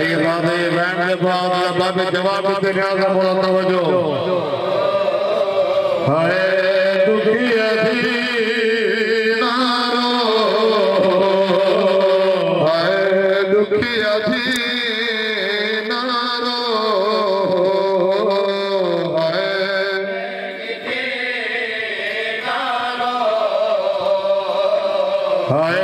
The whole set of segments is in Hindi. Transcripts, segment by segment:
जवाब देने का बोला तवज्जो हाय दुखी अधीनारो हाय दुखी अधीनारो हाय हाय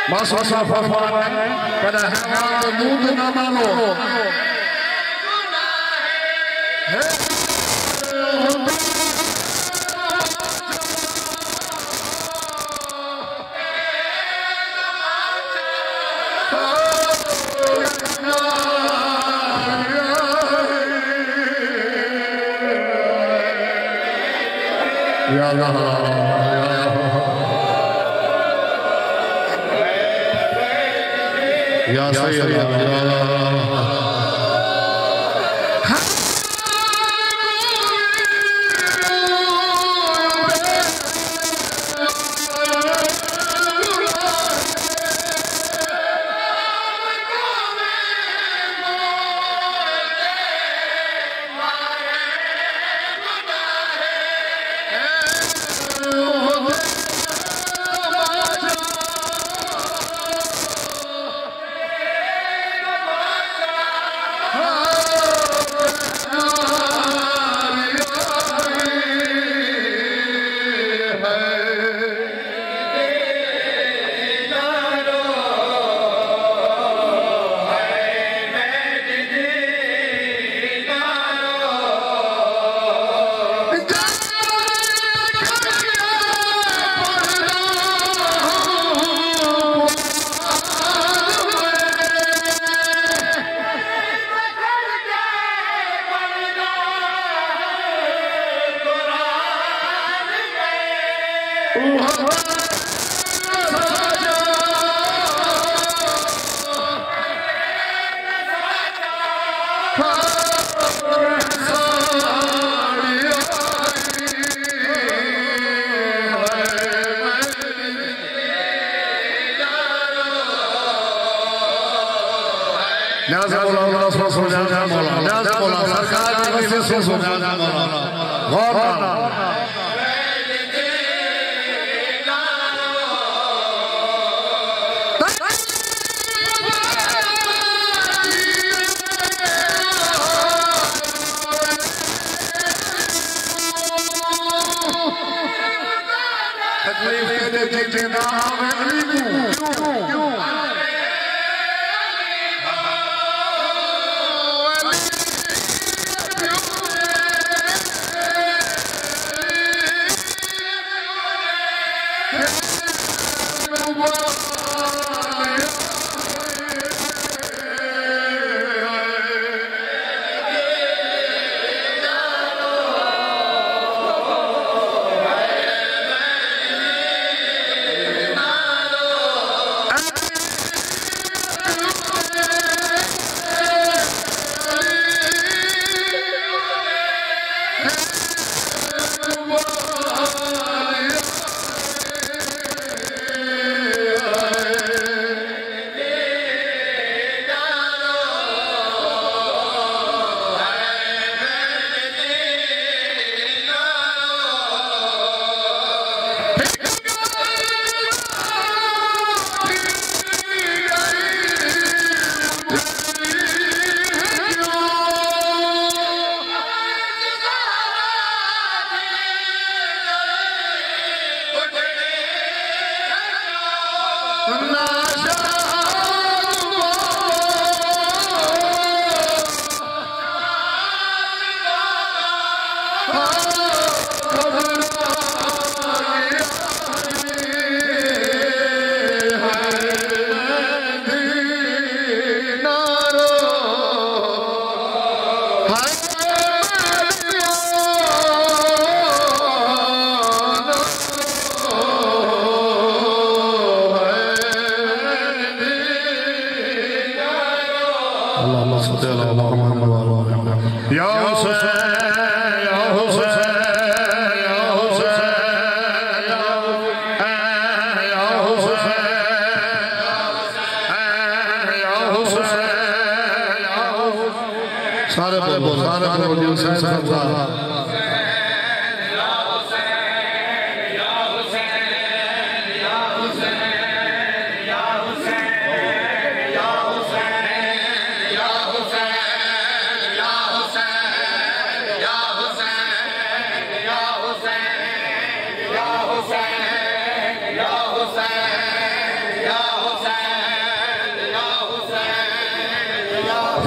Masa fafan pada hewan muda namano. Ya Allah. Ya Sayyid Ya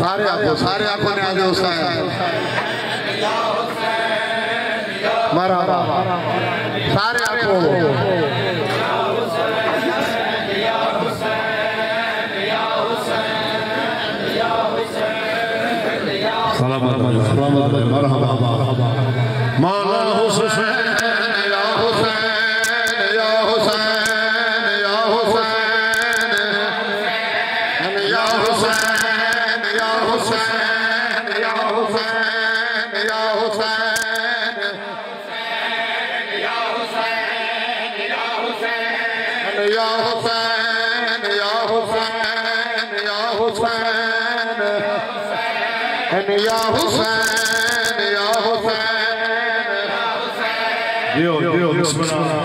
सारे आंखों ने आगे उठाया मरहबा सारे आंखों सलामत मरहबा मौला हुसैन या हुसैन या हुसैन या हुसैन या हुसैन या हुसैन या हुसैन या हुसैन या हुसैन या हुसैन या हुसैन या हुसैन या हुसैन या हुसैन या हुसैन दियो बिस्मिल्लाह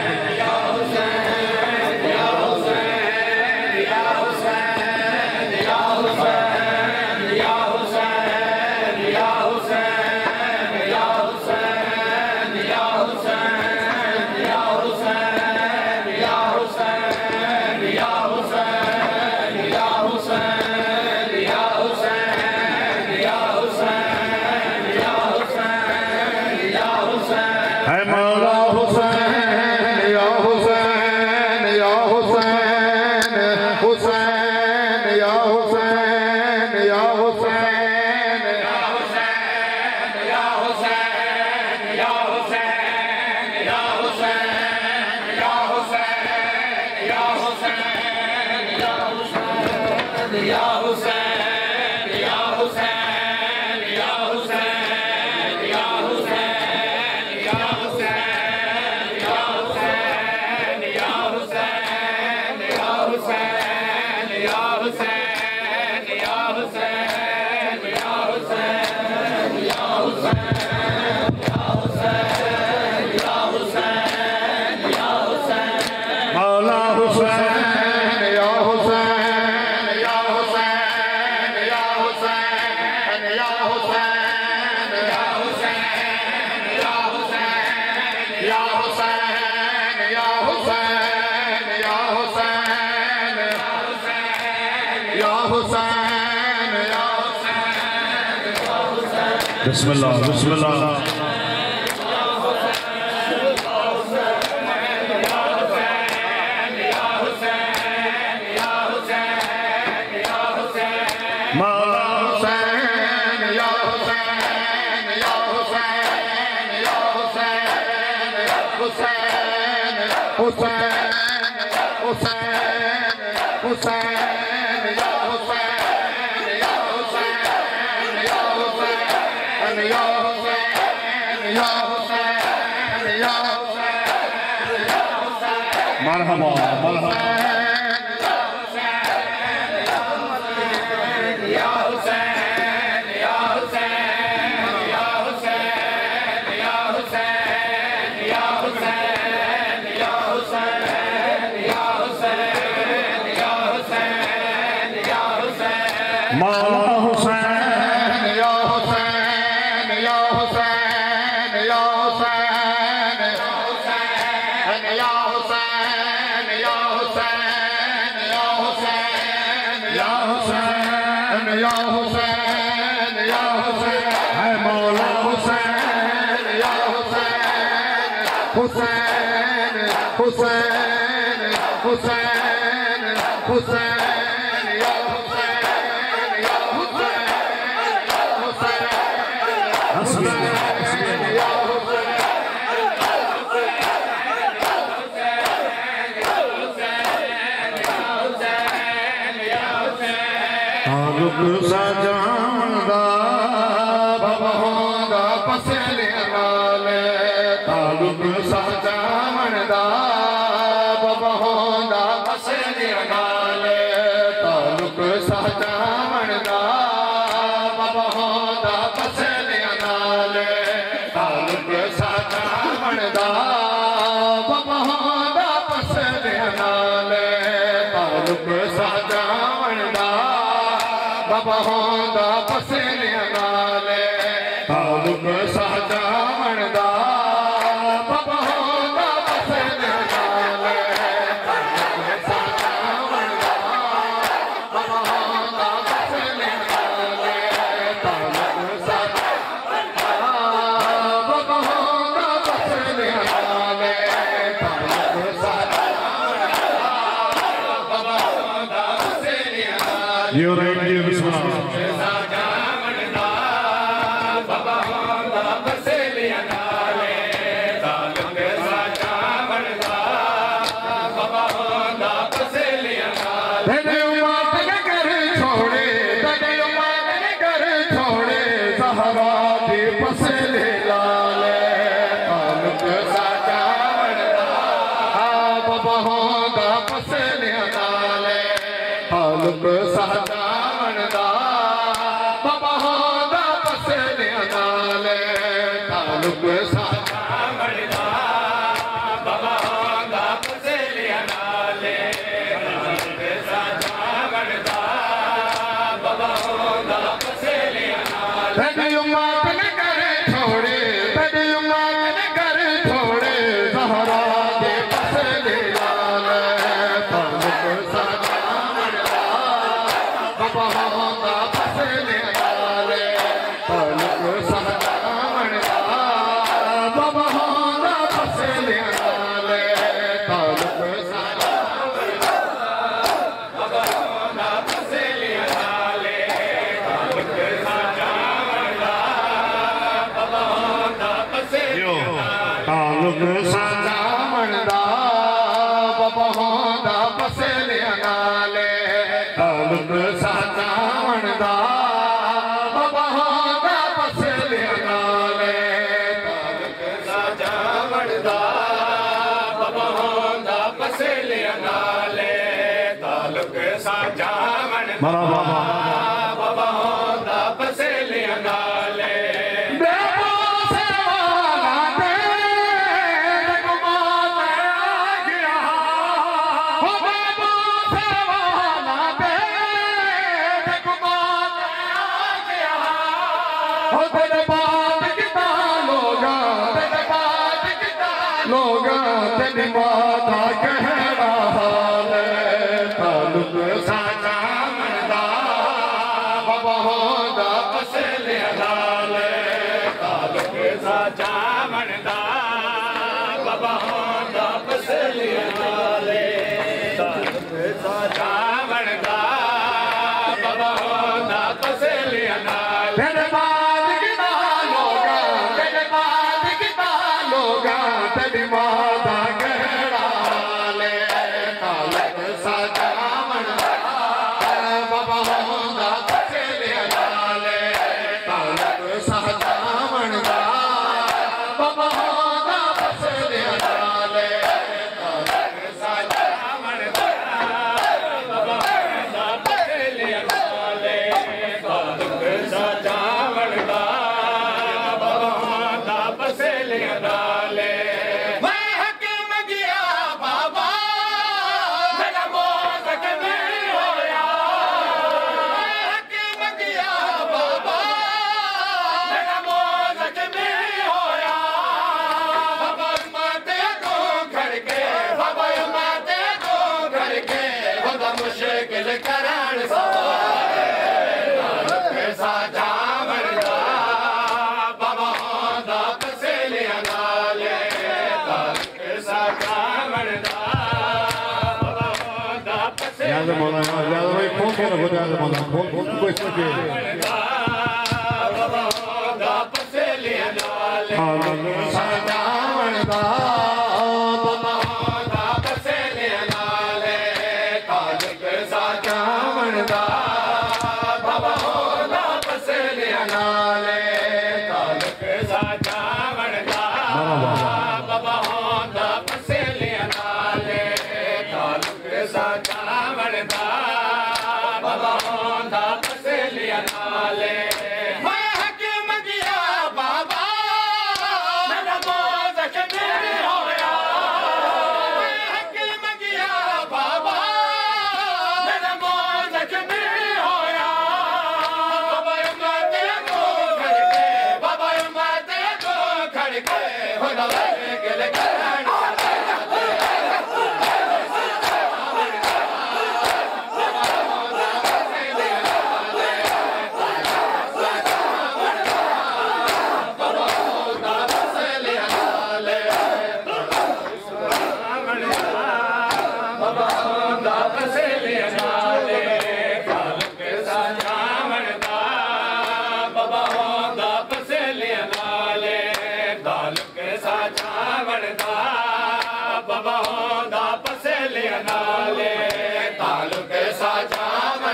बिस्मिल्लाह बिस्मिल्लाह मौला हुसैन या हुसैन या हुसैन या हुसैन हुसैन हुसैन हुसैन हुसैन या हुसैन या हुसैन या हुसैन या हुसैन या हुसैन या हुसैन मरहबा मरहबा मौला हुसैन या हुसैन या हुसैन या हुसैन या हुसैन या हुसैन या हुसैन या हुसैन या हुसैन या हुसैन है मौला हुसैन या हुसैन हुसैन हुसैन हुसैन हुसैन साजामदा भवोंदा पसले नाले तालुक साजामदा भवोंदा पसले नाले तालुक साजामदा भवोंदा पसले नाले तालुक साजामदा भवोंदा पसले नाले तालुक साजामदा बहोंदा पसले नाले तालुक साजामदा बहोंदा पसले नाले तालुक साजामदा बहोंदा पसले नाले You're right, dear Bismillah.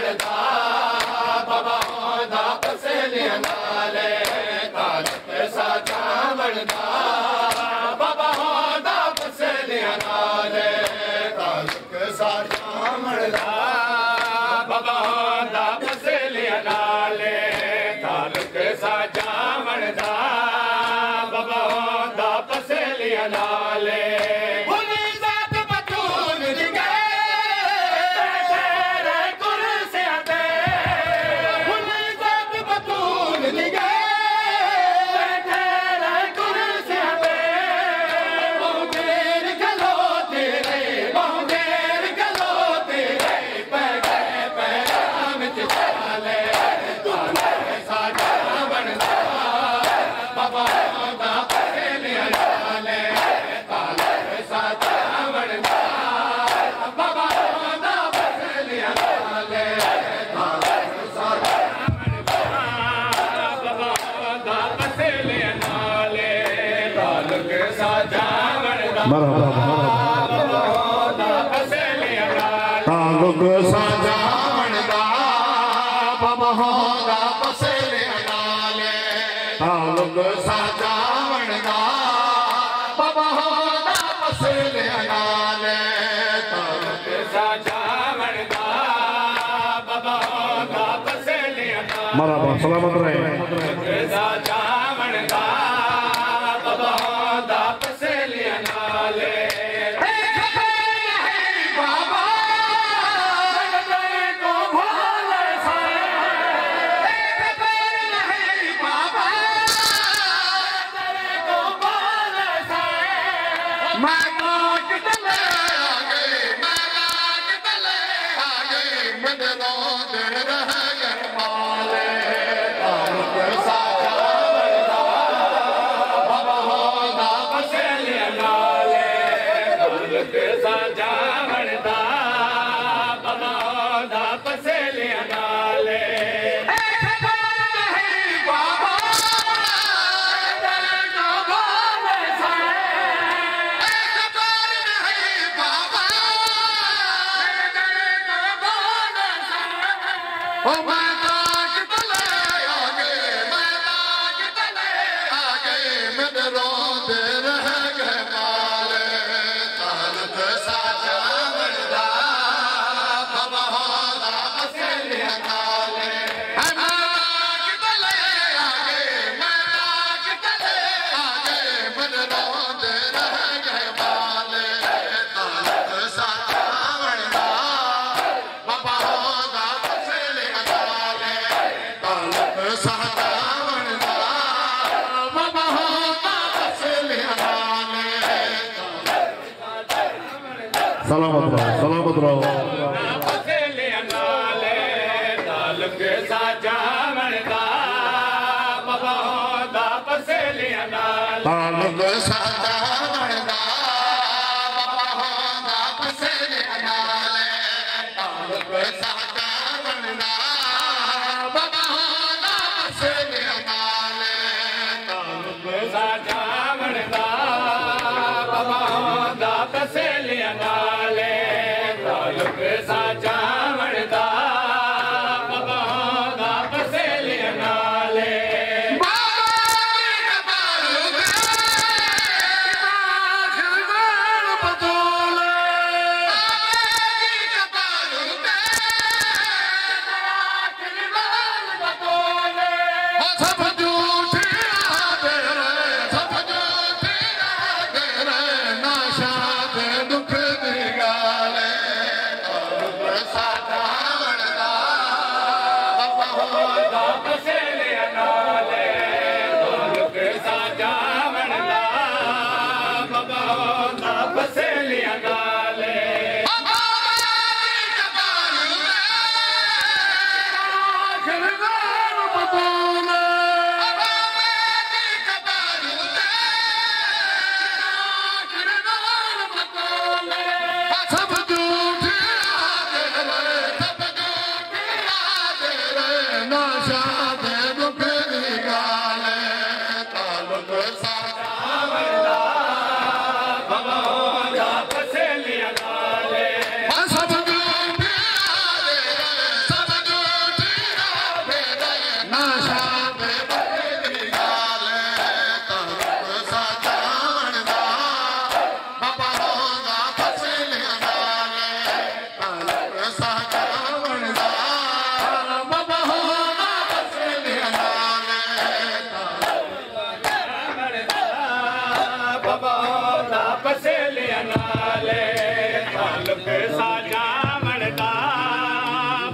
वणदा बाबा होंदा पसेलियां नाले तालुक साजा वणदा बाबा होंदा पसेलियां नाले तालुक साजा वणदा बाबा होंदा पसेलियां नाले तालुक साजा वणदा बाबा होंदा पसेलियां नाले तालुक साजा वणदा बाबा होंदा पसेलियां नाले तालुक साजा वणदा बाबा होंदा पसेलियां नाले तालुक साजा वणदा बाबा होंदा पसेलियां नाले मरहबा सलामत रहे साजा वणदा बाबा होंदा पसेलियां नाले साजा वणदा बाबा होंदा पसेलियां नाले सलामत रहो पसेलियां नाले तालुक साजा वणदा बाबा होंदा पसेलियां नाले तालुक साजा वणदा बाबा होंदा पसेलियां नाले तालुक साजा वणदा बाबा होंदा पसेलियां नाले तालुक साजा वणदा बाबा होंदा पसेलियां नाले तालुक साजा वणदा बाबा होंदा पसेलियां नाले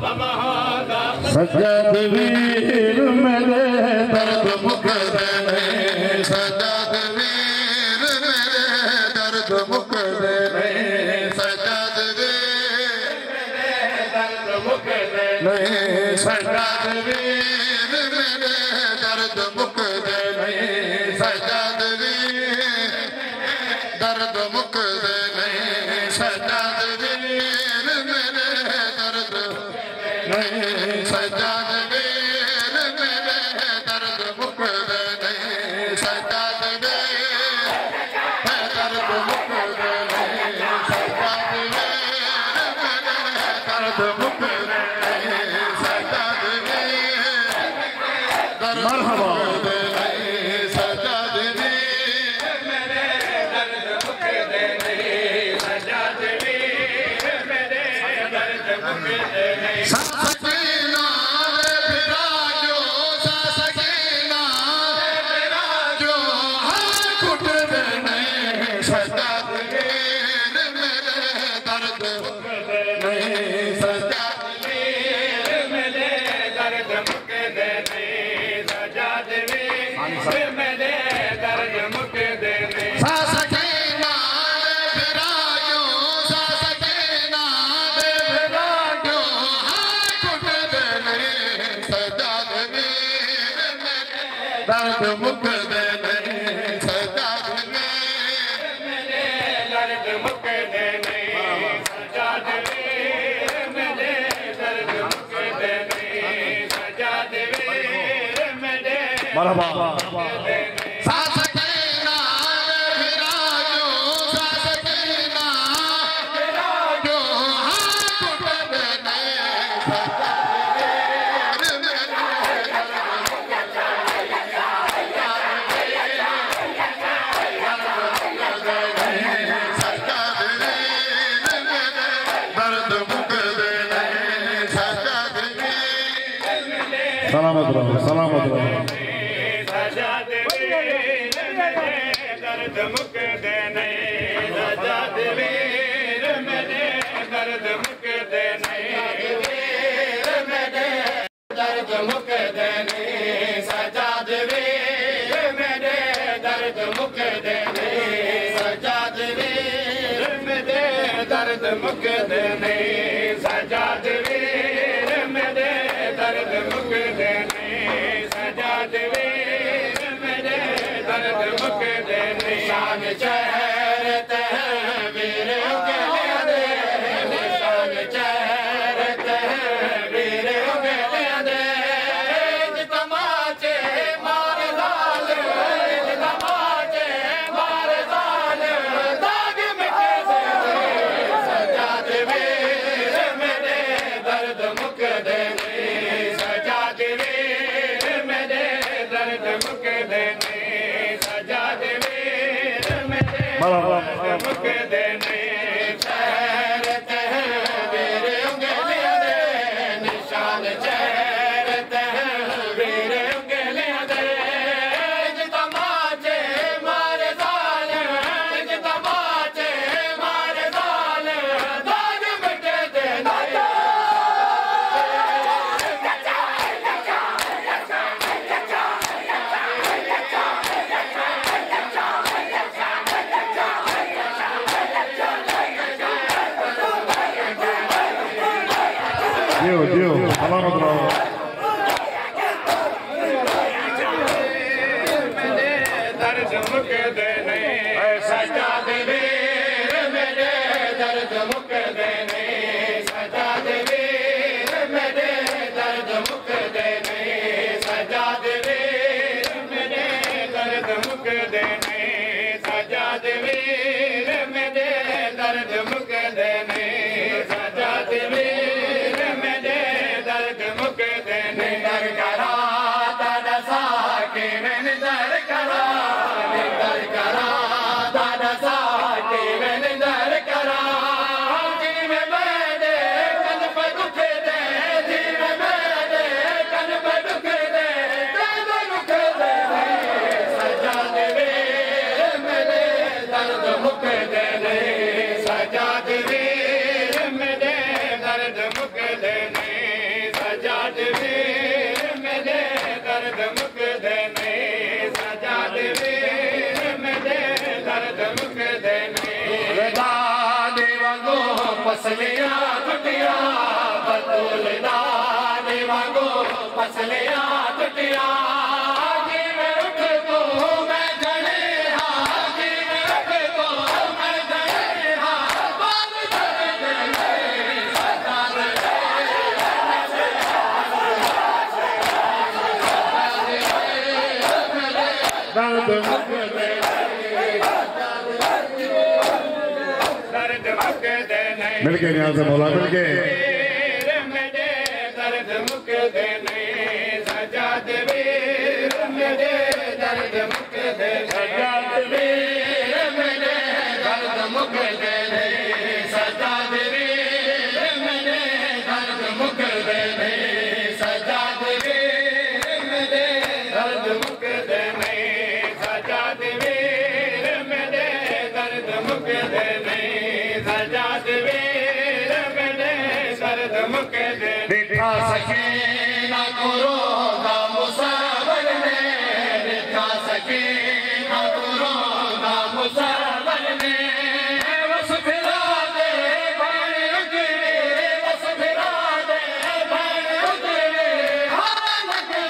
सज्जाद वीर मेरे दर्द मुक देने सज्जाद वीर मेरे दर्द मुक देने सज्जाद वीर मेरे दर्द मुक देने सज्जाद वीर मेरे दर्द मुक देने सज्जाद वीर दर्द मुक देने सज्जाद वीर मेरे दर्द नहीं सज्जाद वीर मेरे दर्द मुक देने सज्जाद वीर दर्द मुक देने सज्जाद वीर मेरे दर्द मुक देने सज्जाद वीर दर्द मुक देने सज्जाद वीर मेरे दर्द मुक देने सज्जाद वीर मेरे दर्द मुक देने सकीना विराजो सकीना विराजो हर कुट देने सज्जाद वीर मेरे दर्द नहीं सज्जाद वीर मेरे दर्द मुक देने सज्जाद वीर मेरे दर्द मुक देने सकीना विराजो सकीना विराजो हर कुट देने सज्जाद वीर मेरे दर्द मुक देने सज्जाद वीर मेरे दर्द मुक देने सज्जाद वीर मेरे दर्द मुक देने सज्जाद वीर मेरे मरहबा सकीना विराजो सकीना विराजो हर कुट देने सज्जाद वीर मेरे सलामत रहो सलामत रहो सज्जाद वीर मेरे दर्द मुक देने सज्जाद वीर मेरे दर्द मुक देने वीर मेरे दर्द मुक देने सज्जाद वीर मेरे दर्द मुक देने सज्जाद वीर मेरे दर्द मुक देने सज्जाद वीर मेरे दर्द मुक देने सज्जाद वीर मेरे दर्द मुक देने शान चेहर तहवीर उगले दे शान चेहर तहवीर उगले दे तमाचे मार दाल तमाचे मार दाल दाग मिट देने सज्जाद वीर मेरे दर्द मुक देने सज्जाद वीर मेरे दर्द मुक देने सज्जाद वीर मेरे दर्द मुक देने चेहर तहवीर उंगली दे निशान चेहर तहवीर उंगली दे तमाचे मार दाल तमाचे मार दाल दाग मिट देने Dio, सलामत रहो दर्द मुक देने सज्जाद वीर मेरे दर्द मुक देने सज्जाद वीर मेरे दर्द मुक देने सज्जाद वीर मेरे दर्द मुक देने सज्जाद वीर मेरे दर्द मुक देने सज्जाद वीर मेरे दर्द मुक देने पसलियां टुटिया बतूल दा देवांगो पसलियां टुटिया मिल के यहाँ से मौला मिल के दर्द मुक दे सजाद वीर मेरे दर्द मुक दे सजाद वीर मेरे दर्द मुक दे सजाद वीर मेरे दर्द मुक दे सजाद वीर मेरे दर्द मुक दे सजाद वीर मेरे दर्द मुक दे सजाद वीर मेरे दर्द मुक दे देखा सके ना करो ना मुसावर में देखा सके ना करो ना मुसावर में बस फिरा दे बाण उगले बस फिरा दे बाण उगले हाँ लगे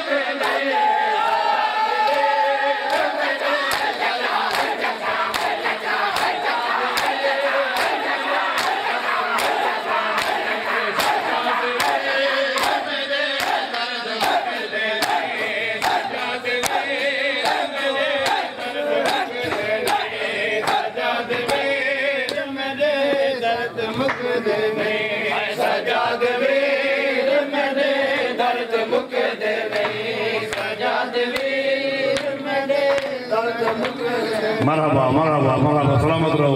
सजाद वीर मेरे दर्द मुक दे सजाद वीर मेरे दर्द मुक दे मरहबा मरहबा मरहबा सलामत रहो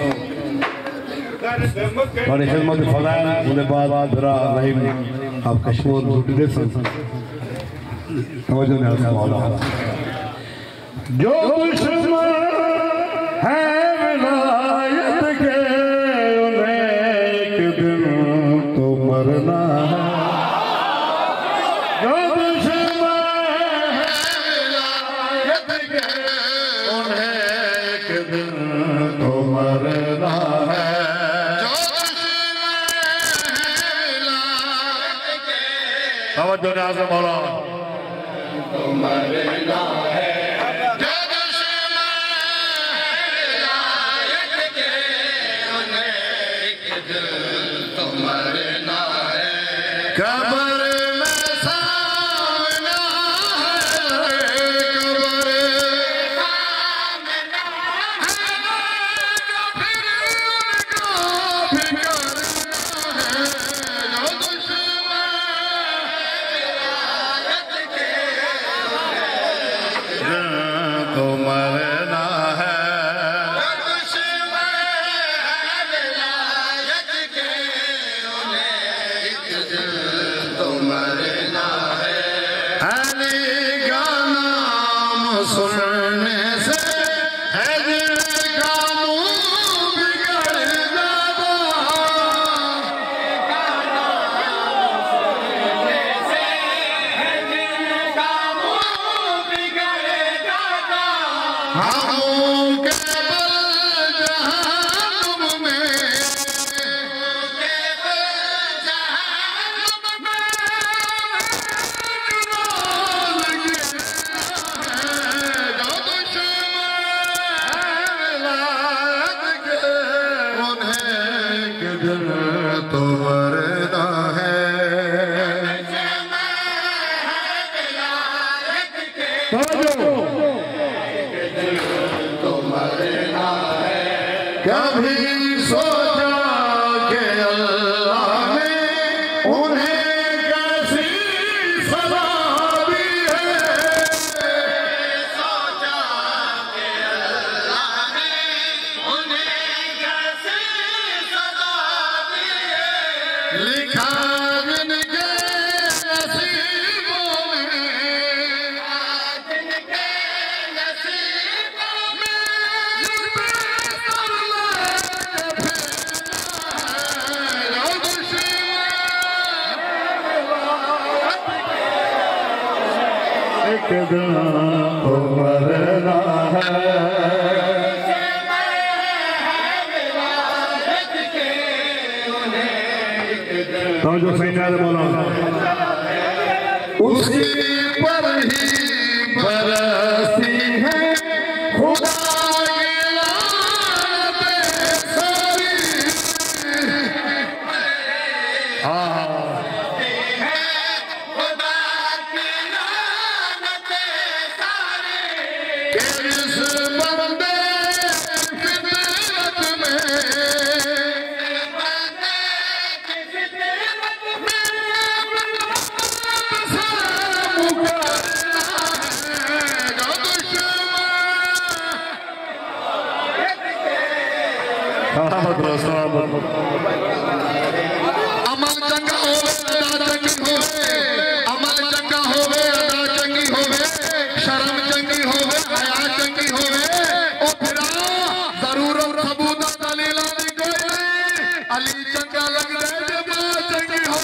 दर्द मुक बड़ी खिदमत फलान उसके बाद फिर रहीम आप कश्मीर जुड़े सन तवज्जो ने मौला जो दुश्मन है विलायत के उन्हें एक दिन तो मरना है जो दुश्मन है विलायत के उन्हें एक दिन तो मरना है तवज्जो ने आज़म मौला तो मरना है कबर में सामना है कबर सामना है फिर उनको फिक्रना है जो दुश्मन तो मरना है सुनने से है दिल का मुंह बिगड़ जाता सुनने से है दिल का मुंह बिगड़ जाता हम केवल जहन्नुम में तो मरना है तो मरना है कभी सोचा कि अल्लाह ने उन्हें कैसी सजा दी है सोचा कि अल्लाह ने उन्हें कैसी सजा दी है लिखा जिनके नसीबों में जिनके नसीबों में एक दिन तो मरना है तो जो सही बोला उसकी पर ही बरसी है खुदा की लानतें सारी। खुदा की लानतें सारी कि इस बंदे फितरत में अमल चंगा होवे अदा चंगी होवे, अमल चंगा होवे अदा चंगी होवे, शर्म चंगी होवे हया चंगी होवे। ओ फिरा जरूरत सबूत दलीला दी कोई नहीं, अली चंगा लग जाए जे बात चंगी हो।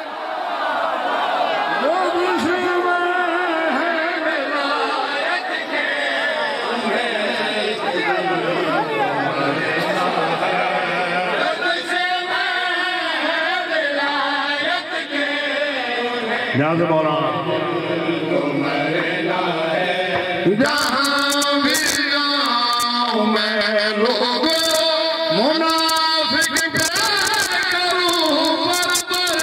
ध्यान से बोला जहाँ भी जाऊं मैं लोगों मुनाफिक करूं पर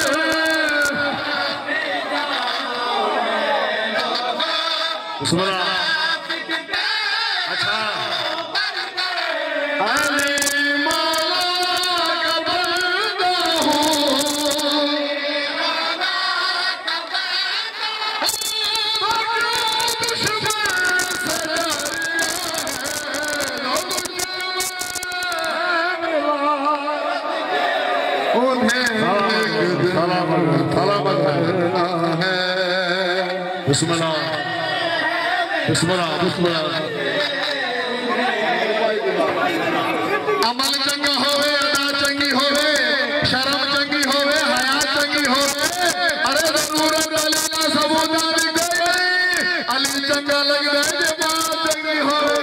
सुना। अच्छा अली मौला का बंदा हूँ, दुश्मना दुश्मना दुश्मना अमल चंगा होवे अदा चंगी होवे, शर्म चंगी होवे हया चंगी होवे। अरे जरूरत दलीला सबूत दी कोई नहीं, अली चंगा लग जाए जे बात चंगी होवे।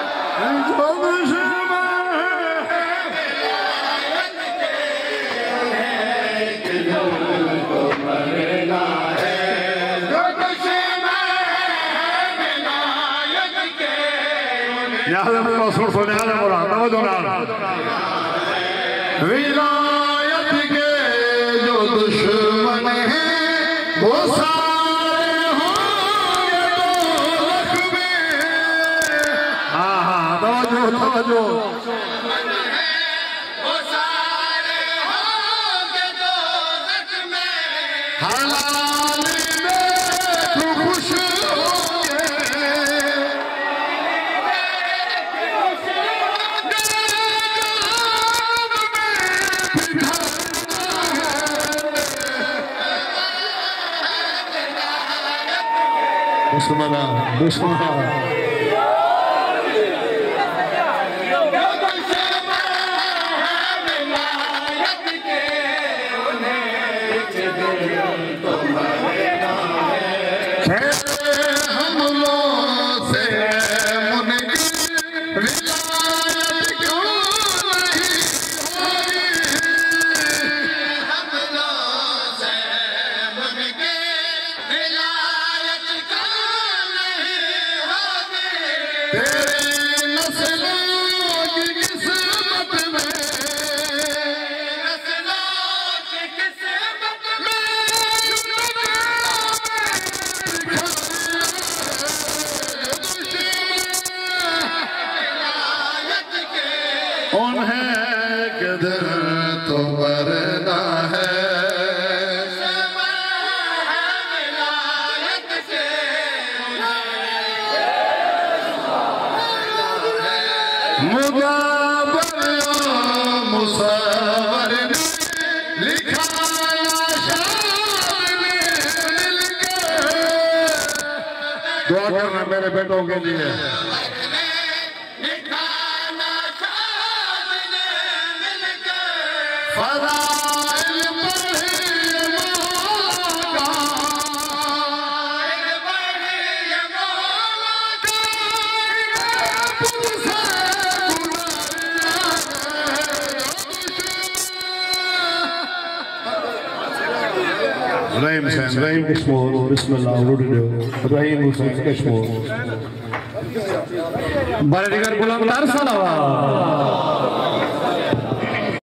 विलायत के जो दुश्मन हैं वो सारे होंगे दोज़ख में। हाँ तवज्जो वो सारे होंगे दोज़ख में, हलाल में तू खुश होंगे। दुश्मना दुश्मना तो मरना है मुसावर ने लिखा दुआ करना मेरे बेटों के लिए। रहीम हुसैन रहीम कश्मीर बिस्मिल्लाह रहीम हुसैन कश्मीर बड़े दिगर बुलंद सलावत